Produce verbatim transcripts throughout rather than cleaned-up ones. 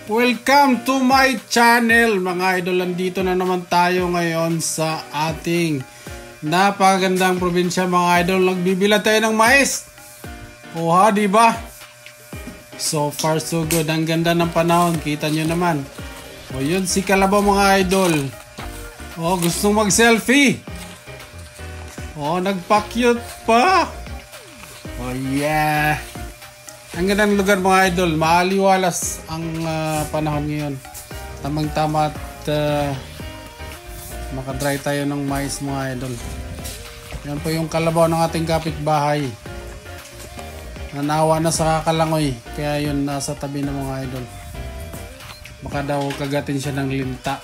Welcome to my channel mga idol. Nandito na naman tayo ngayon sa ating napakagandang probinsya mga idol. Nagbibila tayo ng mais. Oha, di ba? So far so good. Ang ganda ng panahon. Kita nyo naman. O yun si Kalabaw mga idol. O gustong mag selfie. O nagpa-cute pa. O yeah. Ang gandang lugar mga idol, maaliwalas ang uh, panahon ngayon. Tamang-tama at uh, makadry tayo ng mais mga idol. Yan po yung kalabaw ng ating kapitbahay. Nanawa na sa kakalangoy, kaya yun nasa tabi ng mga idol. Baka daw kagatin siya ng linta.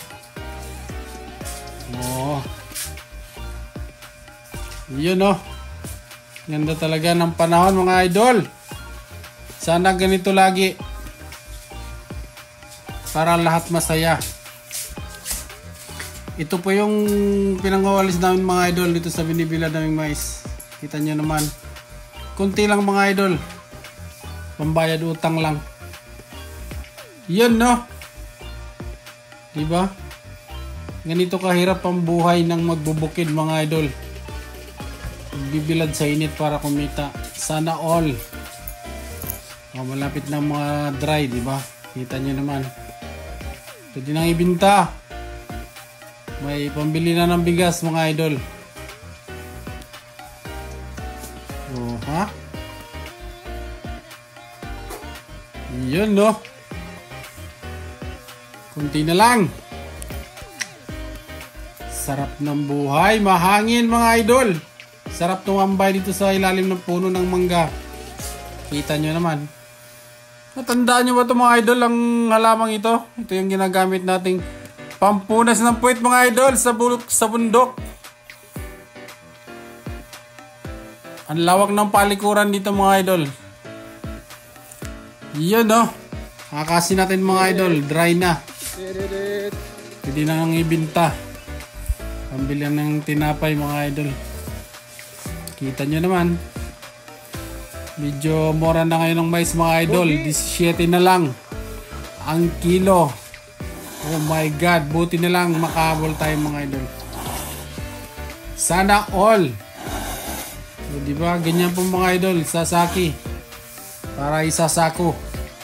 Oh. Yun oh. Ganda talaga ng panahon mga idol. Sana ganito lagi para lahat masaya. Ito po yung pinangawalis namin mga idol dito sa binibila naming mais. Kita nyo naman. Kunti lang mga idol. Pambayad utang lang. Yun no. Diba? Ganito kahirap ang buhay ng magbubukid mga idol. Bibilad sa init para kumita. Sana all. Oh, malapit na mga dry, di ba? Kita nyo naman. Pwede nang ibinta. May pambili na ng bigas, mga idol. Oh, ha? Yun, no? Kunti na lang. Sarap ng buhay. Mahangin, mga idol. Sarap tumambay dito sa ilalim ng puno ng mangga. Kita nyo naman. Natandaan nyo ba ito mga idol, ang halamang ito? Ito yung ginagamit nating pampunas ng puwit mga idol sa, bulok, sa bundok. Ang lawak ng palikuran dito mga idol. Yun no. Kakasin natin mga idol. Dry na. Pwede na nang ibinta. Pambili ng tinapay mga idol. Kita nyo naman. Medyo mura na ngayon ng mais mga idol. seventeen na lang ang kilo. Oh my god, buti na lang makahabol tayo mga idol. Sana all. So, diba ganyan po mga idol, sasaki para isasako.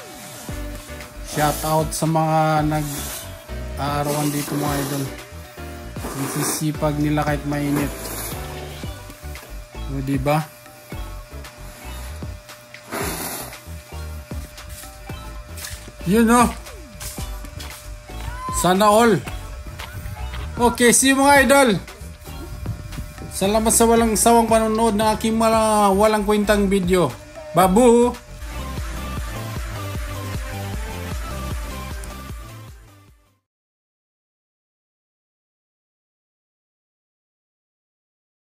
Shout out sa mga nag-aarawan dito mga idol. Ang sisipag nila kahit mainit. So, diba? Yun no. Sana all. Okay, see you mga idol. Salamat sa walang sawang panonood ng aking mga walang kwentang video. Babu!